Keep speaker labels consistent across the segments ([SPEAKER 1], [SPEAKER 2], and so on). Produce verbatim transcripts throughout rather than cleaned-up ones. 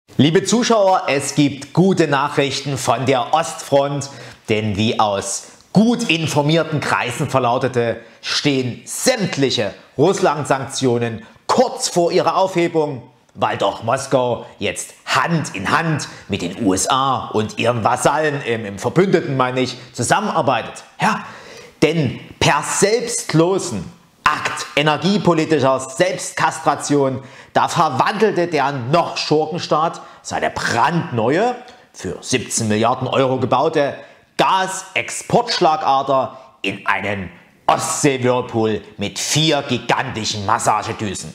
[SPEAKER 1] Liebe Zuschauer, es gibt gute Nachrichten von der Ostfront, denn wie aus gut informierten Kreisen verlautete, stehen sämtliche Russland-Sanktionen kurz vor ihrer Aufhebung, weil doch Moskau jetzt Hand in Hand mit den U S A und ihren Vasallen, im, im Verbündeten meine ich, zusammenarbeitet. Ja, denn per selbstlosen Akt energiepolitischer Selbstkastration, da verwandelte der noch Schurkenstaat seine brandneue, für siebzehn Milliarden Euro gebaute Gasexportschlagader in einen Ostsee-Whirlpool mit vier gigantischen Massagedüsen.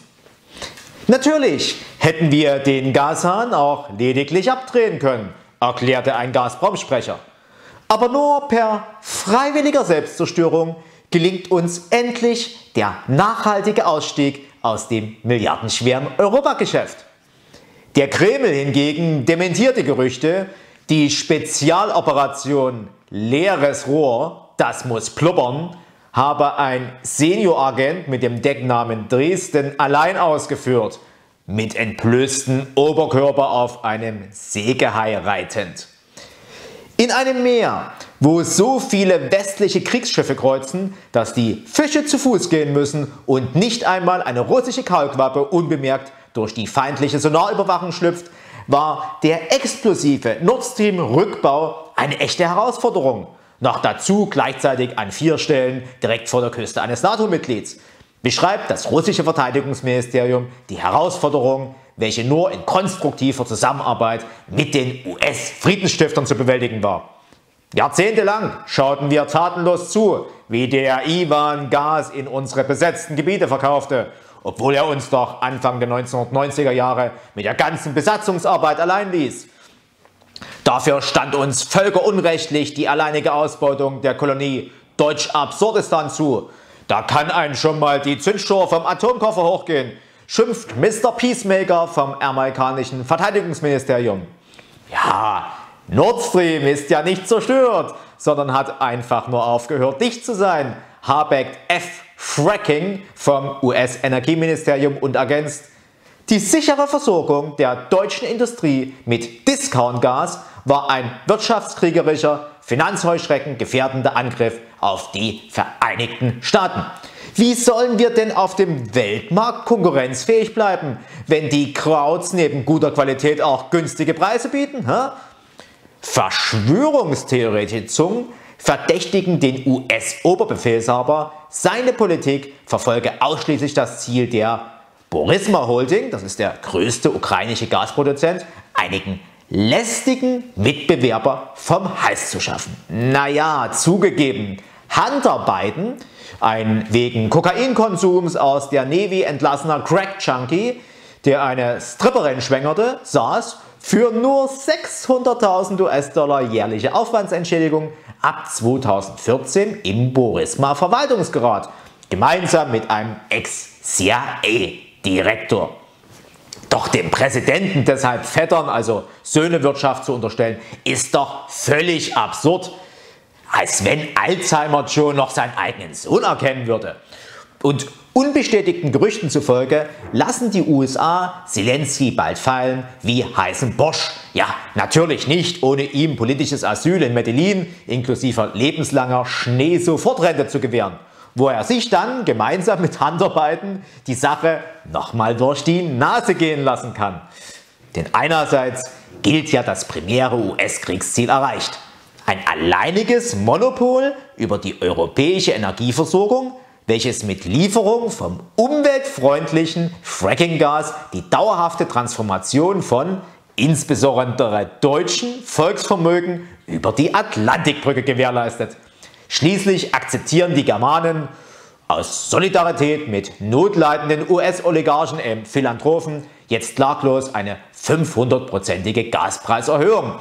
[SPEAKER 1] Natürlich hätten wir den Gashahn auch lediglich abdrehen können, erklärte ein Gazprom-Sprecher. Aber nur per freiwilliger Selbstzerstörung gelingt uns endlich der nachhaltige Ausstieg aus dem milliardenschweren Europageschäft. Der Kreml hingegen dementiert die Gerüchte, die Spezialoperation Leeres Rohr, das muss blubbern, habe ein Senioragent mit dem Decknamen Dresden allein ausgeführt, mit entblößtem Oberkörper auf einem Sägehai reitend. In einem Meer, wo so viele westliche Kriegsschiffe kreuzen, dass die Fische zu Fuß gehen müssen und nicht einmal eine russische Kalkwappe unbemerkt durch die feindliche Sonarüberwachung schlüpft, war der explosive Nord Stream Rückbau eine echte Herausforderung. Noch dazu gleichzeitig an vier Stellen direkt vor der Küste eines NATO-Mitglieds. Beschreibt das russische Verteidigungsministerium die Herausforderung, welche nur in konstruktiver Zusammenarbeit mit den U S-Friedensstiftern zu bewältigen war. Jahrzehntelang schauten wir tatenlos zu, wie der Iwan Gas in unsere besetzten Gebiete verkaufte, obwohl er uns doch Anfang der neunzehnhundertneunziger Jahre mit der ganzen Besatzungsarbeit allein ließ. Dafür stand uns völkerunrechtlich die alleinige Ausbeutung der Kolonie Deutsch-Absurdistan zu. Da kann einem schon mal die Zündschnur vom Atomkoffer hochgehen, schimpft Mister Peacemaker vom amerikanischen Verteidigungsministerium. Ja, Nord Stream ist ja nicht zerstört, sondern hat einfach nur aufgehört, dicht zu sein, Habeck F. Fracking vom U S-Energieministerium und ergänzt: Die sichere Versorgung der deutschen Industrie mit Discount-Gas war ein wirtschaftskriegerischer, Finanzheuschrecken gefährdender Angriff auf die Vereinigten Staaten. Wie sollen wir denn auf dem Weltmarkt konkurrenzfähig bleiben, wenn die Krauts neben guter Qualität auch günstige Preise bieten? Hä? Verschwörungstheoretische verdächtigen den U S-Oberbefehlshaber, seine Politik verfolge ausschließlich das Ziel der Burisma Holding, das ist der größte ukrainische Gasproduzent, einigen lästigen Mitbewerber vom Hals zu schaffen. Naja, zugegeben, Hunter Biden, ein wegen Kokainkonsums aus der Navy entlassener Crack-Junkie, der eine Stripperin schwängerte, saß für nur sechshunderttausend US-Dollar jährliche Aufwandsentschädigung ab zweitausendvierzehn im Burisma Verwaltungsrat, gemeinsam mit einem Ex-C I A-Direktor. Doch dem Präsidenten deshalb Vettern, also Söhnewirtschaft zu unterstellen, ist doch völlig absurd. Als wenn Alzheimer Joe noch seinen eigenen Sohn erkennen würde. Und unbestätigten Gerüchten zufolge lassen die U S A Zelensky bald fallen wie heißen Bosch. Ja, natürlich nicht, ohne ihm politisches Asyl in Medellin inklusive lebenslanger Schnee-Sofortrente zu gewähren, wo er sich dann gemeinsam mit Hunter Biden die Sache nochmal durch die Nase gehen lassen kann. Denn einerseits gilt ja das primäre U S-Kriegsziel erreicht. Ein alleiniges Monopol über die europäische Energieversorgung, welches mit Lieferung vom umweltfreundlichen Frackinggas die dauerhafte Transformation von insbesondere deutschen Volksvermögen über die Atlantikbrücke gewährleistet. Schließlich akzeptieren die Germanen aus Solidarität mit notleidenden U S-Oligarchen und Philanthropen jetzt klaglos eine fünfhundertprozentige Gaspreiserhöhung,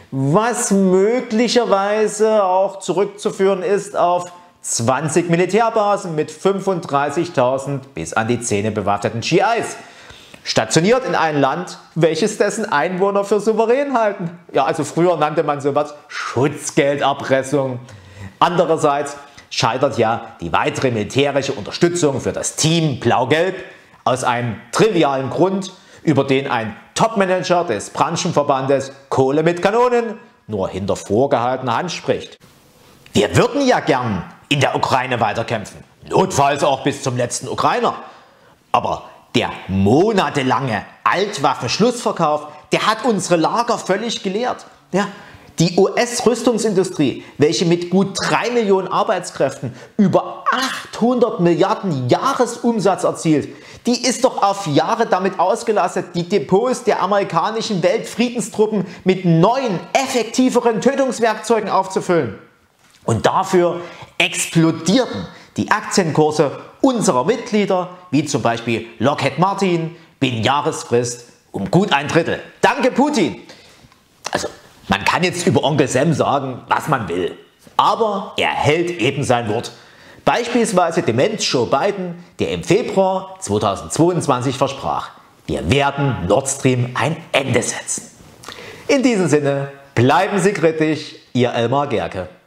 [SPEAKER 1] was möglicherweise auch zurückzuführen ist auf zwanzig Militärbasen mit fünfunddreißigtausend bis an die Zähne bewaffneten G Is, stationiert in einem Land, welches dessen Einwohner für souverän halten. Ja, also früher nannte man sowas Schutzgelderpressung. Andererseits scheitert ja die weitere militärische Unterstützung für das Team Blau-Gelb aus einem trivialen Grund, über den ein Topmanager des Branchenverbandes Kohle mit Kanonen nur hinter vorgehaltener Hand spricht. Wir würden ja gern in der Ukraine weiterkämpfen, notfalls auch bis zum letzten Ukrainer. Aber der monatelange Altwaffenschlussverkauf, der hat unsere Lager völlig geleert. Ja, die U S-Rüstungsindustrie, welche mit gut drei Millionen Arbeitskräften über achthundert Milliarden Jahresumsatz erzielt, die ist doch auf Jahre damit ausgelastet, die Depots der amerikanischen Weltfriedenstruppen mit neuen, effektiveren Tötungswerkzeugen aufzufüllen. Und dafür explodierten die Aktienkurse unserer Mitglieder, wie zum Beispiel Lockheed Martin, binnen Jahresfrist um gut ein Drittel. Danke Putin! Also, man kann jetzt über Onkel Sam sagen, was man will, aber er hält eben sein Wort. Beispielsweise Demenz Joe Biden, der im Februar zweitausendzweiundzwanzig versprach, wir werden Nord Stream ein Ende setzen. In diesem Sinne, bleiben Sie kritisch, Ihr Elmar Gerke.